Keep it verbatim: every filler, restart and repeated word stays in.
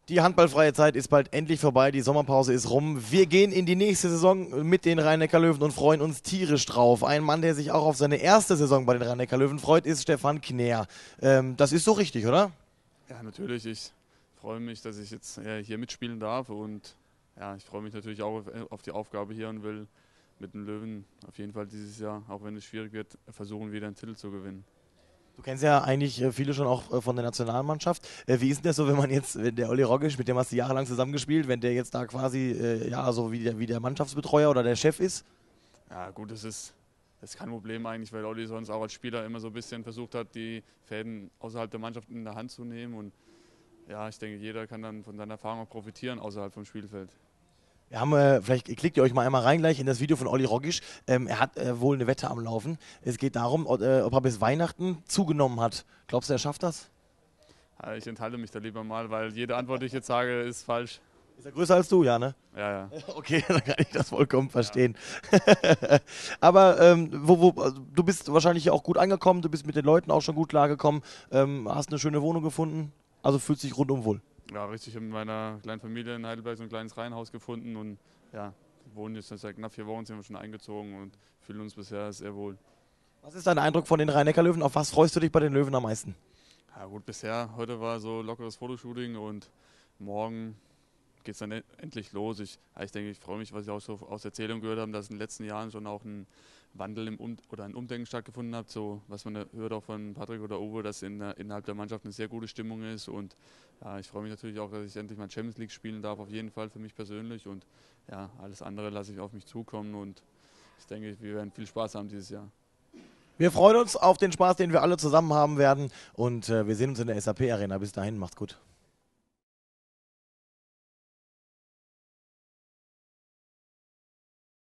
Die handballfreie Zeit ist bald endlich vorbei, die Sommerpause ist rum. Wir gehen in die nächste Saison mit den Rhein-Neckar-Löwen und freuen uns tierisch drauf. Ein Mann, der sich auch auf seine erste Saison bei den Rhein-Neckar-Löwen freut, ist Stefan Knär. Ähm, das ist so richtig, oder? Ja, natürlich. Ich freue mich, dass ich jetzt äh, hier mitspielen darf und ja, ich freue mich natürlich auch auf, auf die Aufgabe hier und will mit den Löwen auf jeden Fall dieses Jahr, auch wenn es schwierig wird, versuchen, wieder einen Titel zu gewinnen. Du kennst ja eigentlich äh, viele schon auch äh, von der Nationalmannschaft. Äh, Wie ist denn das so, wenn man jetzt, wenn der Olli Rogisch, mit dem hast du jahrelang zusammengespielt, wenn der jetzt da quasi, äh, ja, so wie der, wie der Mannschaftsbetreuer oder der Chef ist? Ja, gut, das ist, das ist kein Problem eigentlich, weil Olli sonst auch als Spieler immer so ein bisschen versucht hat, die Fäden außerhalb der Mannschaft in der Hand zu nehmen. Und ja, ich denke, jeder kann dann von seiner Erfahrung auch profitieren außerhalb vom Spielfeld. Wir haben, äh, vielleicht klickt ihr euch mal einmal rein gleich in das Video von Olli Rogisch. Ähm, er hat äh, wohl eine Wette am Laufen. Es geht darum, ob, äh, ob er bis Weihnachten zugenommen hat. Glaubst du, er schafft das? Ja, ich enthalte mich da lieber mal, weil jede Antwort, die ich jetzt sage, ist falsch. Ist er größer als du, ja, ne? Ja, ja. Okay, dann kann ich das vollkommen verstehen. Aber ähm, wo, wo, also, du bist wahrscheinlich auch gut angekommen, du bist mit den Leuten auch schon gut klargekommen, ähm, hast eine schöne Wohnung gefunden, also fühlst dich rundum wohl. Ja, richtig. Ich habe mit meiner kleinen Familie in Heidelberg so ein kleines Reihenhaus gefunden und ja, wir wohnen jetzt seit knapp vier Wochen, sind wir schon eingezogen und fühlen uns bisher sehr wohl. Was ist dein Eindruck von den Rhein-Neckar-Löwen? Auf was freust du dich bei den Löwen am meisten? Ja gut, bisher, heute war so lockeres Fotoshooting und morgen geht es dann e- endlich los. Ich, ja, ich denke, ich freue mich, was ich auch so aus Erzählungen gehört habe, dass in den letzten Jahren schon auch ein Wandel im um oder ein Umdenken stattgefunden hat, so was man hört auch von Patrick oder Uwe, dass in, der- innerhalb der Mannschaft eine sehr gute Stimmung ist und ja, ich freue mich natürlich auch, dass ich endlich mal Champions League spielen darf, auf jeden Fall für mich persönlich und ja, alles andere lasse ich auf mich zukommen und ich denke, wir werden viel Spaß haben dieses Jahr. Wir freuen uns auf den Spaß, den wir alle zusammen haben werden und äh, wir sehen uns in der S A P Arena. Bis dahin, macht's gut.